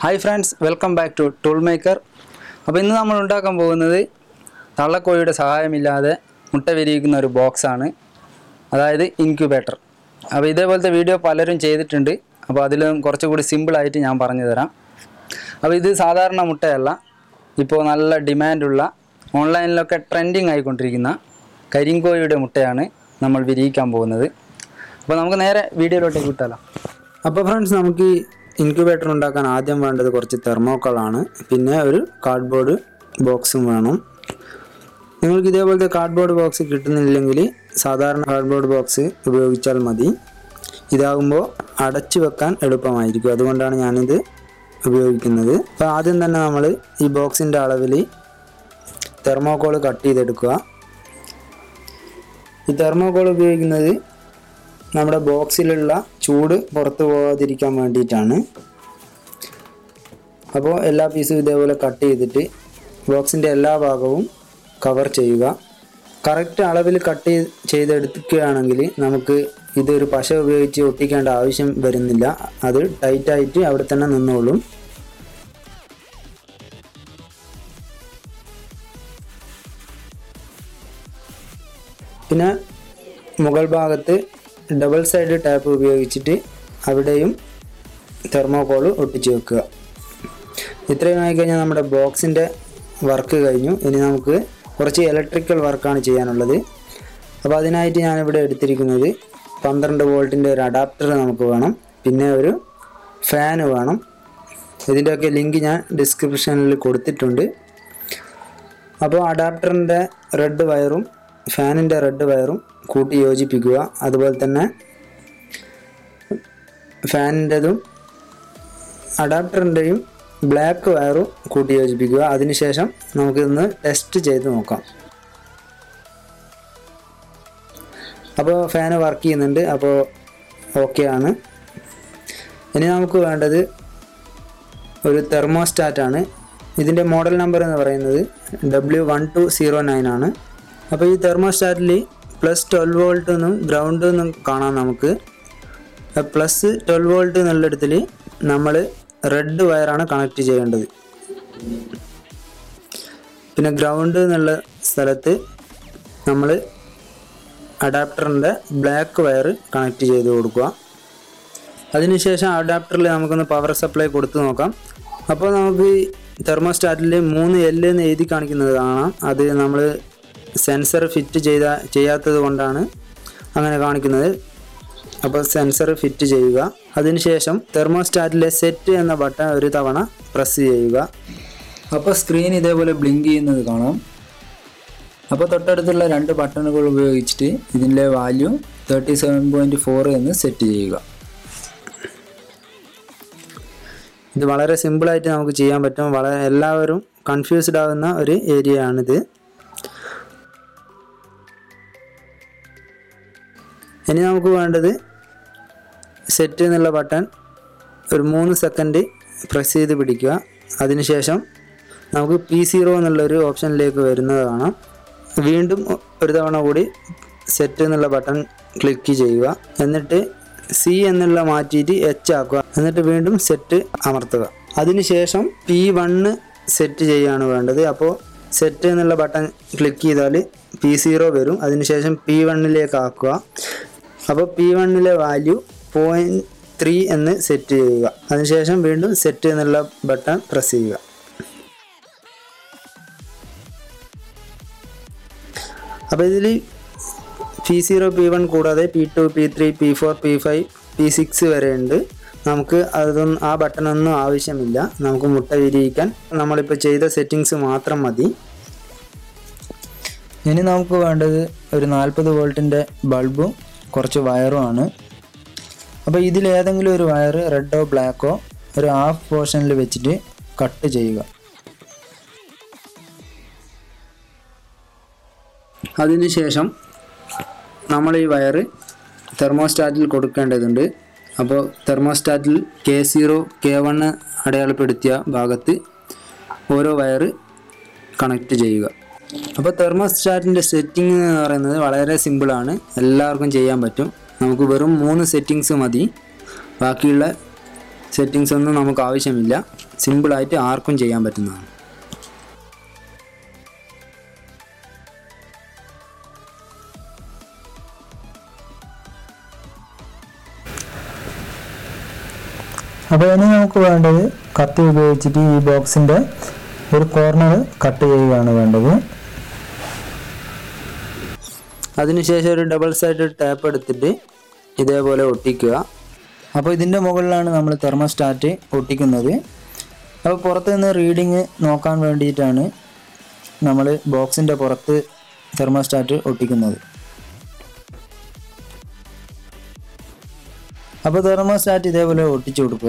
Hi friends, welcome back to tool maker. അപ്പോൾ ഇന്ന് നമ്മൾ ഉണ്ടാക്കാൻ പോകുന്നത് തള്ളക്കോഴിയുടെ സഹായമില്ലാതെ മുട്ട വിരിയിക്കുന്ന ഒരു ബോക്സാണ്, അതായത് ഇൻക്യുബേറ്റർ. അപ്പോൾ ഇതേപോലത്തെ വീഡിയോ പലരും ചെയ്തിട്ടുണ്ട്. അപ്പോൾ അതിലും കുറച്ചുകൂടി സിമ്പിളായിട്ട് ഞാൻ പറഞ്ഞു തരാം. അപ്പോൾ ഇത് സാധാരണ മുട്ടയല്ല, ഇപ്പോൾ നല്ല ഡിമാൻഡുള്ള ഓൺലൈനിലൊക്കെ ട്രെൻഡിങ് ആയിക്കൊണ്ടിരിക്കുന്ന കരിങ്കോഴിയുടെ മുട്ടയാണ് നമ്മൾ വിരിയിക്കാൻ പോകുന്നത്. അപ്പോൾ നമുക്ക് നേരെ വീഡിയോയിലോട്ടേക്ക് വിട്ടാലോ. അപ്പോൾ ഫ്രണ്ട്സ്, നമുക്ക് ഇൻക്യുബേറ്റർ ഉണ്ടാക്കാൻ ആദ്യം വേണ്ടത് കുറച്ച് തെർമോക്കോളാണ്, പിന്നെ ഒരു കാർഡ്ബോർഡ് ബോക്സും വേണം. നിങ്ങൾക്ക് ഇതേപോലത്തെ കാർഡ്ബോർഡ് ബോക്സ് കിട്ടുന്നില്ലെങ്കിൽ സാധാരണ കാർഡ്ബോർഡ് ബോക്സ് ഉപയോഗിച്ചാൽ മതി. ഇതാകുമ്പോൾ അടച്ചു വെക്കാൻ എളുപ്പമായിരിക്കും, അതുകൊണ്ടാണ് ഞാനിത് ഉപയോഗിക്കുന്നത്. അപ്പോൾ ആദ്യം തന്നെ നമ്മൾ ഈ ബോക്സിൻ്റെ അളവിൽ തെർമോക്കോൾ കട്ട് ചെയ്തെടുക്കുക. ഈ തെർമോക്കോൾ ഉപയോഗിക്കുന്നത് നമ്മുടെ ബോക്സിലുള്ള ചൂട് പുറത്തു പോകാതിരിക്കാൻ വേണ്ടിയിട്ടാണ്. അപ്പോൾ എല്ലാ പീസും ഇതേപോലെ കട്ട് ചെയ്തിട്ട് ബോക്സിൻ്റെ എല്ലാ ഭാഗവും കവർ ചെയ്യുക. കറക്റ്റ് അളവിൽ കട്ട് ചെയ്തെടുക്കുകയാണെങ്കിൽ നമുക്ക് ഇതൊരു പശ ഉപയോഗിച്ച് ഒട്ടിക്കേണ്ട ആവശ്യം വരുന്നില്ല, അത് ടൈറ്റായിട്ട് അവിടെ തന്നെ നിന്നോളും. പിന്നെ മുകൾ ഭാഗത്ത് ഡബിൾ സൈഡ് ടാപ്പ് ഉപയോഗിച്ചിട്ട് അവിടെയും തെർമോക്കോൾ ഒട്ടിച്ച് വെക്കുക. ഇത്രയും ആയിക്കഴിഞ്ഞാൽ നമ്മുടെ ബോക്സിൻ്റെ വർക്ക് കഴിഞ്ഞു. ഇനി നമുക്ക് കുറച്ച് ഇലക്ട്രിക്കൽ വർക്കാണ് ചെയ്യാനുള്ളത്. അപ്പോൾ അതിനായിട്ട് ഞാനിവിടെ എടുത്തിരിക്കുന്നത് 12 വോൾട്ടിൻ്റെ ഒരു അഡാപ്റ്റർ നമുക്ക് വേണം, പിന്നെ ഒരു ഫാന് വേണം. ഇതിൻ്റെയൊക്കെ ലിങ്ക് ഞാൻ ഡിസ്ക്രിപ്ഷനിൽ കൊടുത്തിട്ടുണ്ട്. അപ്പോൾ അഡാപ്റ്ററിൻ്റെ റെഡ് വയറും ഫാനിൻ്റെ റെഡ് വയറും കൂട്ടി യോജിപ്പിക്കുക. അതുപോലെ തന്നെ ഫാനിൻ്റെതും അഡാപ്റ്ററിൻ്റെയും ബ്ലാക്ക് വയറും കൂട്ടി യോജിപ്പിക്കുക. അതിനുശേഷം നമുക്കിതൊന്ന് ടെസ്റ്റ് ചെയ്ത് നോക്കാം. അപ്പോൾ ഫാന് വർക്ക് ചെയ്യുന്നുണ്ട്, അപ്പോൾ ഓക്കെ ആണ്. ഇനി നമുക്ക് വേണ്ടത് ഒരു തെർമോസ്റ്റാറ്റാണ്. ഇതിൻ്റെ മോഡൽ നമ്പർ എന്ന് പറയുന്നത് W1209 ആണ്. അപ്പോൾ ഈ തെർമോസ്റ്റാറ്റിൽ +12 വോൾട്ട് എന്നും ഗ്രൗണ്ട് എന്നും കാണാം. നമുക്ക് +12 വോൾട്ട് എന്നുള്ളിടത്തിൽ നമ്മൾ റെഡ് വയറാണ് കണക്ട് ചെയ്യേണ്ടത്. പിന്നെ ഗ്രൗണ്ട് എന്നുള്ള സ്ഥലത്ത് നമ്മൾ അഡാപ്റ്ററിൻ്റെ ബ്ലാക്ക് വയർ കണക്ട് ചെയ്ത് കൊടുക്കുക. അതിനുശേഷം അഡാപ്റ്ററിൽ നമുക്കൊന്ന് പവർ സപ്ലൈ കൊടുത്തു നോക്കാം. അപ്പോൾ നമുക്ക് തെർമോസ്റ്റാറ്റിൽ 3L എന്ന് എഴുതി കാണിക്കുന്നത് കാണാം. അത് നമ്മൾ സെൻസർ ഫിറ്റ് ചെയ്യാത്തത് കൊണ്ടാണ് അങ്ങനെ കാണിക്കുന്നത്. അപ്പോൾ സെൻസർ ഫിറ്റ് ചെയ്യുക. അതിനുശേഷം തെർമോസ്റ്റാറ്റിലെ സെറ്റ് എന്ന ബട്ടൺ ഒരു തവണ പ്രസ് ചെയ്യുക. അപ്പോൾ സ്ക്രീൻ ഇതേപോലെ ബ്ലിങ്ക് ചെയ്യുന്നത് കാണാം. അപ്പോൾ തൊട്ടടുത്തുള്ള 2 ബട്ടണുകൾ ഉപയോഗിച്ചിട്ട് ഇതിൻ്റെ വാല്യൂ 37.4 എന്ന് സെറ്റ് ചെയ്യുക. ഇത് വളരെ സിമ്പിളായിട്ട് നമുക്ക് ചെയ്യാൻ പറ്റും. എല്ലാവരും കൺഫ്യൂസ്ഡ് ആവുന്ന ഒരു ഏരിയ ആണിത്. ഇനി നമുക്ക് വേണ്ടത് സെറ്റ് എന്നുള്ള ബട്ടൺ ഒരു 3 സെക്കൻഡ് പ്രസ് ചെയ്ത് പിടിക്കുക. അതിനുശേഷം നമുക്ക് P0 എന്നുള്ളൊരു ഓപ്ഷനിലേക്ക് വരുന്നത് കാണാം. വീണ്ടും ഒരു തവണ കൂടി സെറ്റ് എന്നുള്ള ബട്ടൺ ക്ലിക്ക് ചെയ്യുക. എന്നിട്ട് C എന്നുള്ള മാറ്റിയിട്ട് H ആക്കുക. എന്നിട്ട് വീണ്ടും സെറ്റ് അമർത്തുക. അതിനുശേഷം P1 സെറ്റ് ചെയ്യുകയാണ് വേണ്ടത്. അപ്പോൾ സെറ്റ് എന്നുള്ള ബട്ടൺ ക്ലിക്ക് ചെയ്താൽ P0 വരും. അതിനുശേഷം P1ലേക്ക് ആക്കുക. അപ്പോൾ P1ലെ വാല്യൂ 0.3 എന്ന് സെറ്റ് ചെയ്യുക. അതിനുശേഷം വീണ്ടും സെറ്റ് എന്നുള്ള ബട്ടൺ പ്രസ് ചെയ്യുക. അപ്പോൾ ഇതിൽ P0 P1 കൂടാതെ P2 P3 P4 P5 P6 വരെ ഉണ്ട്. നമുക്ക് ആ ബട്ടണൊന്നും ആവശ്യമില്ല. നമുക്ക് മുട്ട വിരിയിക്കാൻ നമ്മളിപ്പോൾ ചെയ്ത സെറ്റിങ്സ് മാത്രം മതി. ഇനി നമുക്ക് വേണ്ടത് ഒരു 40 വോൾട്ടിൻ്റെ ബൾബും കുറച്ച് വയറുമാണ്. അപ്പോൾ ഇതിലേതെങ്കിലും ഒരു വയർ റെഡോ ബ്ലാക്കോ ഒരു ഹാഫ് പോർഷനിൽ വെച്ചിട്ട് കട്ട് ചെയ്യുക. അതിനുശേഷം നമ്മൾ ഈ വയർ തെർമോസ്റ്റാറ്റിൽ കൊടുക്കേണ്ടതുണ്ട്. അപ്പോൾ തെർമോസ്റ്റാറ്റിൽ K0 K1 അടയാളപ്പെടുത്തിയ ഭാഗത്ത് ഓരോ വയർ കണക്ട് ചെയ്യുക. അപ്പോൾ തെർമോസ്റ്റാറ്റിൻ്റെ സെറ്റിംഗ് എന്ന് പറയുന്നത് വളരെ സിമ്പിളാണ്, എല്ലാവർക്കും ചെയ്യാൻ പറ്റും. നമുക്ക് വെറും 3 സെറ്റിങ്സ് മതി. ബാക്കിയുള്ള സെറ്റിങ്സ് ഒന്നും നമുക്ക് ആവശ്യമില്ല. സിമ്പിളായിട്ട് ആർക്കും ചെയ്യാൻ പറ്റുന്നതാണ്. അപ്പോൾ ഇനി നമുക്ക് വേണ്ടത് കത്തി ഉപയോഗിച്ചിട്ട് ഈ ബോക്സിൻ്റെ ഒരു കോർണർ കട്ട് ചെയ്യുകയാണ് വേണ്ടത്. അതിനുശേഷം ഒരു ഡബിൾ സൈഡ് ടാപ്പ് എടുത്തിട്ട് ഇതേപോലെ ഒട്ടിക്കുക. അപ്പോൾ ഇതിൻ്റെ മുകളിലാണ് നമ്മൾ തെർമോസ്റ്റാറ്റ് ഒട്ടിക്കുന്നത്. അപ്പോൾ പുറത്ത് നിന്ന് റീഡിങ് നോക്കാൻ വേണ്ടിയിട്ടാണ് നമ്മൾ ബോക്സിൻ്റെ പുറത്ത് തെർമോസ്റ്റാറ്റ് ഒട്ടിക്കുന്നത്. അപ്പോൾ തെർമോസ്റ്റാറ്റ് ഇതേപോലെ ഒട്ടിച്ചു കൊടുക്കുക.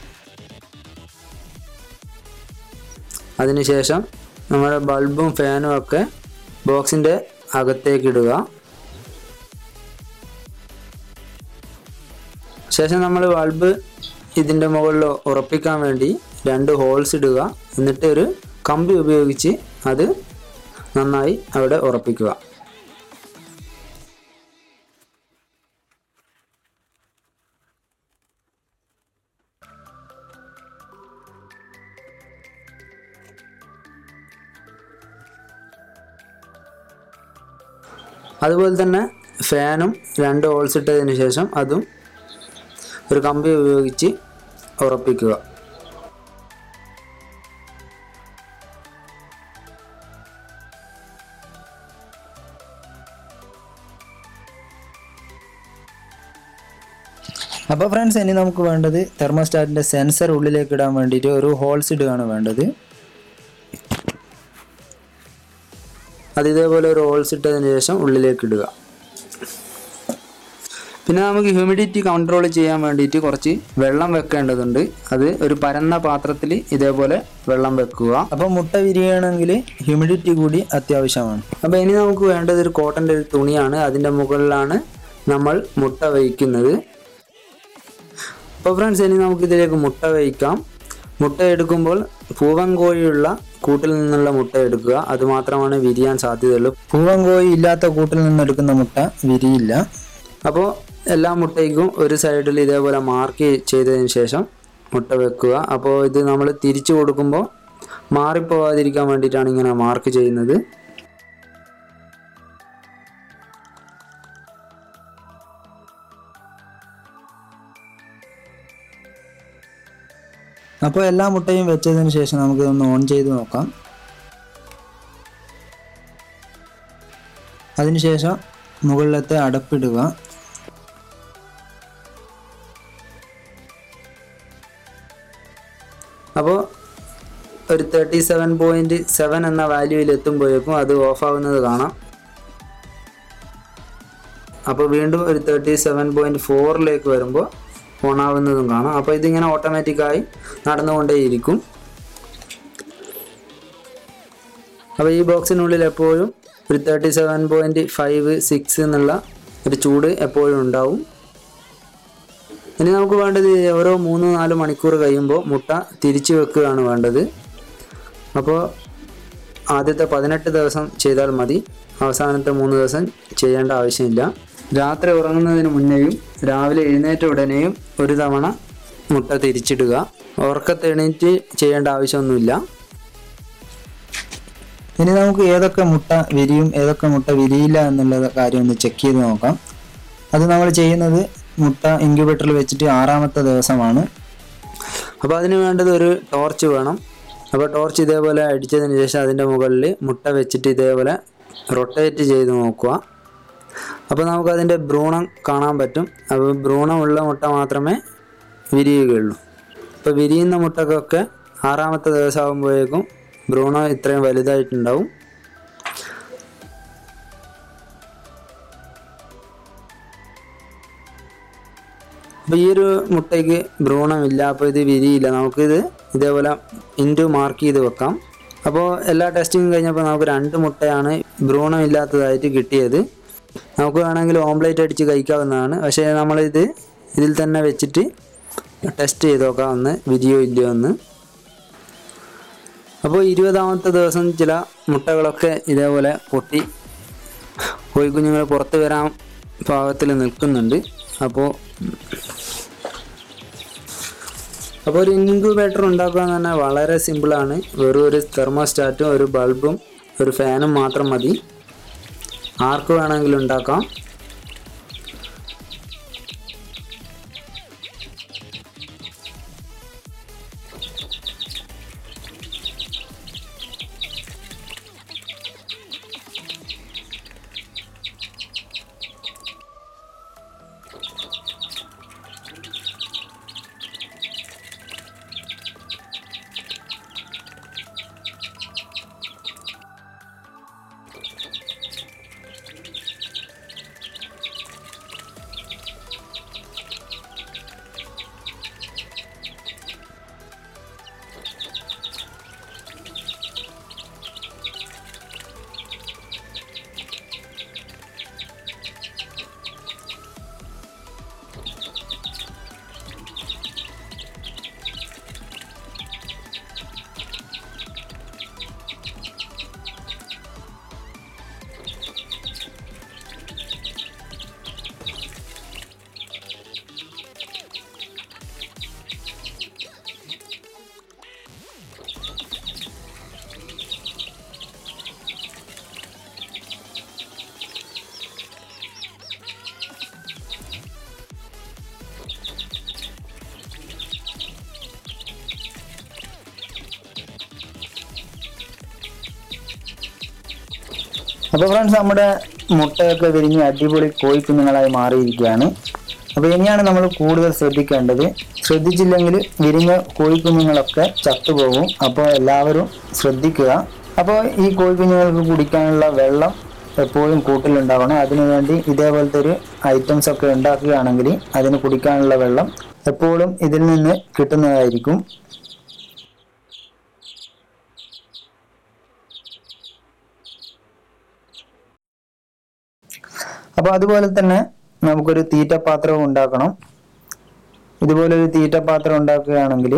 അതിനുശേഷം നമ്മുടെ ബൾബും ഫാനും ഒക്കെ ബോക്സിൻ്റെ അകത്തേക്ക് ഇടുക. ശേഷം നമ്മൾ ബൾബ് ഇതിൻ്റെ മുകളിൽ ഉറപ്പിക്കാൻ വേണ്ടി 2 ഹോൾസ് ഇടുക. എന്നിട്ട് ഒരു കമ്പി ഉപയോഗിച്ച് അത് നന്നായി അവിടെ ഉറപ്പിക്കുക. അതുപോലെ തന്നെ ഫാനും 2 ഹോൾസ് ഇട്ടതിന് ശേഷം അതും ഒരു കമ്പി ഉപയോഗിച്ച് ഉറപ്പിക്കുക. അപ്പോൾ ഫ്രണ്ട്സ്, ഇനി നമുക്ക് വേണ്ടത് തെർമോസ്റ്റാറ്റിൻ്റെ സെൻസർ ഉള്ളിലേക്ക് ഇടാൻ വേണ്ടിയിട്ട് ഒരു ഹോൾസ് ഇടുകയാണ് വേണ്ടത്. അത് ഇതേപോലെ ഒരു ഹോൾസ് ഇട്ടതിന് ശേഷം ഉള്ളിലേക്ക് ഇടുക. പിന്നെ നമുക്ക് ഹ്യൂമിഡിറ്റി കൺട്രോൾ ചെയ്യാൻ വേണ്ടിയിട്ട് കുറച്ച് വെള്ളം വെക്കേണ്ടതുണ്ട്. അത് ഒരു പരന്ന പാത്രത്തിൽ ഇതേപോലെ വെള്ളം വെക്കുക. അപ്പോൾ മുട്ട വിരിയണമെങ്കിൽ ഹ്യൂമിഡിറ്റി കൂടി അത്യാവശ്യമാണ്. അപ്പോൾ ഇനി നമുക്ക് വേണ്ടത് ഒരു കോട്ടൻ്റെ ഒരു തുണിയാണ്. അതിൻ്റെ മുകളിലാണ് നമ്മൾ മുട്ട വയ്ക്കുന്നത്. അപ്പോൾ ഫ്രണ്ട്സ്, ഇനി നമുക്കിതിലേക്ക് മുട്ട വയ്ക്കാം. മുട്ട എടുക്കുമ്പോൾ പൂവൻ കോഴിയുള്ള കൂട്ടിൽ നിന്നുള്ള മുട്ട എടുക്കുക. അതുമാത്രമാണ് വിരിയാൻ സാധ്യതയുള്ളൂ. പൂവൻ കോഴി ഇല്ലാത്ത കൂട്ടിൽ നിന്നെടുക്കുന്ന മുട്ട വിരിയില്ല. അപ്പോൾ എല്ലാ മുട്ടയ്ക്കും ഒരു സൈഡിൽ ഇതേപോലെ മാർക്ക് ചെയ്തതിന് ശേഷം മുട്ട വെക്കുക. അപ്പോൾ ഇത് നമ്മൾ തിരിച്ചു കൊടുക്കുമ്പോൾ മാറിപ്പോവാതിരിക്കാൻ വേണ്ടിയിട്ടാണ് ഇങ്ങനെ മാർക്ക് ചെയ്യുന്നത്. അപ്പോൾ എല്ലാ മുട്ടയും വെച്ചതിന് ശേഷം നമുക്കിതൊന്ന് ഓൺ ചെയ്ത് നോക്കാം. അതിനുശേഷം മുകളിലത്തെ അടപ്പിടുക. അപ്പോൾ ഒരു 37.7 എന്ന വാല്യൂവിൽ എത്തുമ്പോഴേക്കും അത് ഓഫാവുന്നത് കാണാം. അപ്പോൾ വീണ്ടും ഒരു 37.4 വരുമ്പോൾ ഓണാവുന്നതും കാണാം. അപ്പോൾ ഇതിങ്ങനെ ഓട്ടോമാറ്റിക്കായി നടന്നുകൊണ്ടേയിരിക്കും. അപ്പോൾ ഈ ബോക്സിനുള്ളിൽ എപ്പോഴും ഒരു 37.56 എന്നുള്ള ഒരു ചൂട് എപ്പോഴും ഉണ്ടാവും. ഇനി നമുക്ക് വേണ്ടത് ഓരോ 3-4 മണിക്കൂർ കഴിയുമ്പോൾ മുട്ട തിരിച്ചു വെക്കുകയാണ് വേണ്ടത്. അപ്പോൾ ആദ്യത്തെ 18 ദിവസം ചെയ്താൽ മതി. അവസാനത്തെ 3 ദിവസം ചെയ്യേണ്ട ആവശ്യമില്ല. രാത്രി ഉറങ്ങുന്നതിന് മുന്നേയും രാവിലെ എഴുന്നേറ്റ ഉടനെയും ഒരു തവണ മുട്ട തിരിച്ചിടുക. ഉറക്കത്തെണീറ്റ് ചെയ്യേണ്ട ആവശ്യമൊന്നുമില്ല. ഇനി നമുക്ക് ഏതൊക്കെ മുട്ട വിരിയും ഏതൊക്കെ മുട്ട വിരിയില്ല എന്നുള്ള കാര്യം ഒന്ന് ചെക്ക് ചെയ്ത് നോക്കാം. അത് നമ്മൾ ചെയ്യുന്നത് മുട്ട ഇൻക്യുബേറ്ററിൽ വെച്ചിട്ട് 6ാമത്തെ ദിവസമാണ്. അപ്പോൾ അതിന് വേണ്ടത് ഒരു ടോർച്ച് വേണം. അപ്പോൾ ടോർച്ച് ഇതേപോലെ അടിച്ചതിന് ശേഷം അതിൻ്റെ മുകളിൽ മുട്ട വെച്ചിട്ട് ഇതേപോലെ റൊട്ടേറ്റ് ചെയ്ത് നോക്കുക. അപ്പോൾ നമുക്കതിൻ്റെ ഭ്രൂണം കാണാൻ പറ്റും. അപ്പോൾ ഭ്രൂണമുള്ള മുട്ട മാത്രമേ വിരിയുകയുള്ളൂ. അപ്പോൾ വിരിയുന്ന മുട്ടക്കൊക്കെ 6ാമത്തെ ദിവസം ആകുമ്പോഴേക്കും ഭ്രൂണം ഇത്രയും വലുതായിട്ടുണ്ടാവും. അപ്പോൾ ഈ ഒരു മുട്ടയ്ക്ക് ഭ്രൂണമില്ല, അപ്പോൾ ഇത് വിരിയില്ല. നമുക്കിത് ഇതേപോലെ ഇൻറ്റു മാർക്ക് ചെയ്ത് വെക്കാം. അപ്പോൾ എല്ലാ ടെസ്റ്റിങ്ങും കഴിഞ്ഞപ്പോൾ നമുക്ക് 2 മുട്ടയാണ് ഭ്രൂണമില്ലാത്തതായിട്ട് കിട്ടിയത്. നമുക്ക് വേണമെങ്കിൽ ഓംലേറ്റ് അടിച്ച് കഴിക്കാവുന്നതാണ്. പക്ഷേ ഇതിൽ തന്നെ വെച്ചിട്ട് ടെസ്റ്റ് ചെയ്ത് നോക്കാം ഒന്ന് വിരിയോ ഇല്ലയോ എന്ന്. അപ്പോൾ 20ാമത്തെ ദിവസം ചില മുട്ടകളൊക്കെ ഇതേപോലെ പൊട്ടി കോഴിക്കുഞ്ഞുങ്ങൾ പുറത്ത് വരാൻ പാകത്തിൽ നിൽക്കുന്നുണ്ട്. അപ്പോൾ അപ്പോൾ ഒരു ഇൻക്യുബേറ്റർ ഉണ്ടാക്കുക എന്ന് പറഞ്ഞാൽ വളരെ സിമ്പിളാണ്. വെറും ഒരു തെർമോസ്റ്റാറ്റും ഒരു ബൾബും ഒരു ഫാനും മാത്രം മതി. ആർക്ക് വേണമെങ്കിലും ഉണ്ടാക്കാം. അപ്പോൾ ഫ്രണ്ട്സ്, നമ്മുടെ മുട്ടയൊക്കെ വിരിഞ്ഞ് അടിപൊളി കോഴിക്കുഞ്ഞുങ്ങളായി മാറിയിരിക്കുകയാണ്. അപ്പോൾ ഇനിയാണ് നമ്മൾ കൂടുതൽ ശ്രദ്ധിക്കേണ്ടത്. ശ്രദ്ധിച്ചില്ലെങ്കിൽ വിരിഞ്ഞ കോഴിക്കുഞ്ഞുങ്ങളൊക്കെ ചത്തുപോകും. അപ്പോൾ എല്ലാവരും ശ്രദ്ധിക്കുക. അപ്പോൾ ഈ കോഴിക്കുഞ്ഞുങ്ങൾക്ക് കുടിക്കാനുള്ള വെള്ളം എപ്പോഴും കൂട്ടിലുണ്ടാവണം. അതിനുവേണ്ടി ഇതേപോലത്തെ ഒരു ഐറ്റംസ് ഒക്കെ ഉണ്ടാക്കുകയാണെങ്കിൽ അതിന് കുടിക്കാനുള്ള വെള്ളം എപ്പോഴും ഇതിൽ നിന്ന് കിട്ടുന്നതായിരിക്കും. അപ്പോൾ അതുപോലെ തന്നെ നമുക്കൊരു തീറ്റപാത്രവും ഉണ്ടാക്കണം. ഇതുപോലൊരു തീറ്റപാത്രം ഉണ്ടാക്കുകയാണെങ്കിൽ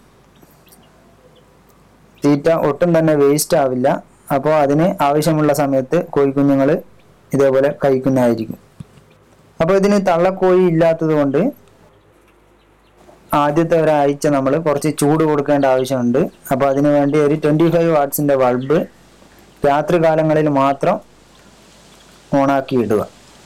തീറ്റ ഒട്ടും തന്നെ വേസ്റ്റ് ആവില്ല. അപ്പോൾ അതിന് ആവശ്യമുള്ള സമയത്ത് കോഴിക്കുഞ്ഞുങ്ങൾ ഇതേപോലെ കഴിക്കുന്നതായിരിക്കും. അപ്പോൾ ഇതിന് തള്ളക്കോഴി ഇല്ലാത്തത് കൊണ്ട് ആദ്യത്തെ ഒരാഴ്ച നമ്മൾ കുറച്ച് ചൂട് കൊടുക്കേണ്ട ആവശ്യമുണ്ട്. അപ്പോൾ അതിനു വേണ്ടി ഒരു 25 വാട്ട്സിൻ്റെ ബൾബ് രാത്രി കാലങ്ങളിൽ മാത്രം ഓണാക്കി ഇടുക.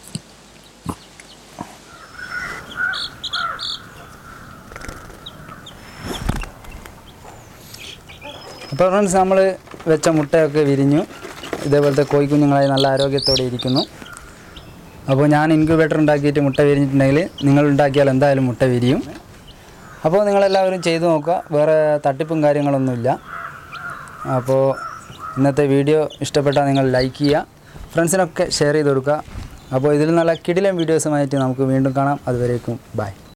അപ്പോൾ ഫ്രണ്ട്സ്, നമ്മൾ വെച്ച മുട്ടയൊക്കെ വിരിഞ്ഞു. ഇതേപോലത്തെ കോഴിക്കുഞ്ഞുങ്ങളായി നല്ല ആരോഗ്യത്തോടെ ഇരിക്കുന്നു. അപ്പോൾ ഞാൻ ഇൻക്യുബേറ്റർ ഉണ്ടാക്കിയിട്ട് മുട്ട വിരിഞ്ഞിട്ടുണ്ടെങ്കിൽ നിങ്ങൾ ഉണ്ടാക്കിയാൽ എന്തായാലും മുട്ട വിരിയും. അപ്പോൾ നിങ്ങളെല്ലാവരും ചെയ്തു നോക്കുക. വേറെ തട്ടിപ്പും കാര്യങ്ങളൊന്നുമില്ല. അപ്പോൾ ഇന്നത്തെ വീഡിയോ ഇഷ്ടപ്പെട്ടാൽ നിങ്ങൾ ലൈക്ക് ചെയ്യുക, ഫ്രണ്ട്സിനൊക്കെ ഷെയർ ചെയ്ത് കൊടുക്കുക. അപ്പോൾ ഇതിൽ നല്ല കിടിലൻ വീഡിയോസുമായിട്ട് നമുക്ക് വീണ്ടും കാണാം. അതുവരേക്കും ബൈ.